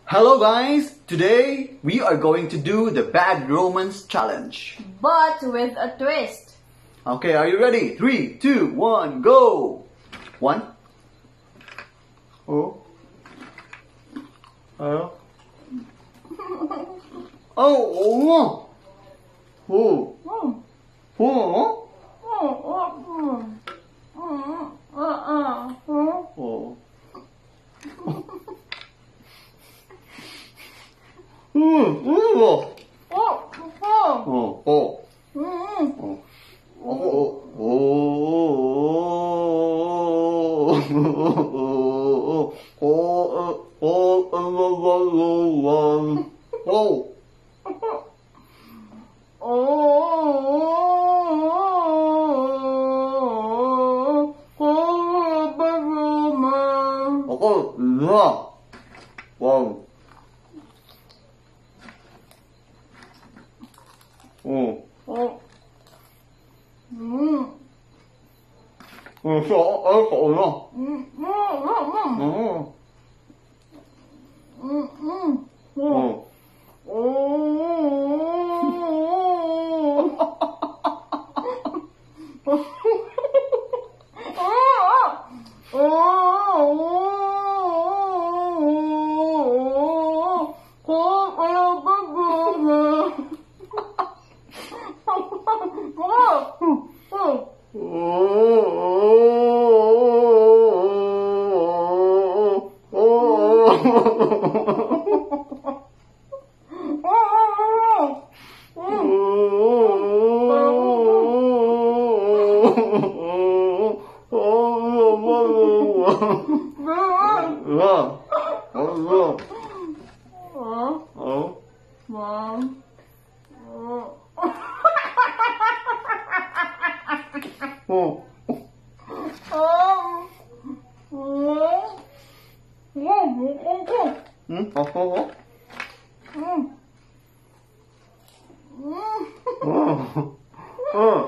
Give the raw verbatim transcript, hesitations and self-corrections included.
Hello guys, today we are going to do the bad romance challenge. But with a twist. Okay, are you ready? Three, two, one, go! One. Oh. Oh. Oh. Oh. Oh. Oh. Oh. Oh. Mm, mm, oh. Oh. Oh, oh. Mm. Oh. Oh, oh, oh, oh, oh, oh, oh, wow. Oh. Oh. Mm. Ừ, sợ ớt cội luôn. Mm. Mm. Ừ. Mm. Ừ. Mom. Oh. Ừ, có có có. Ừ.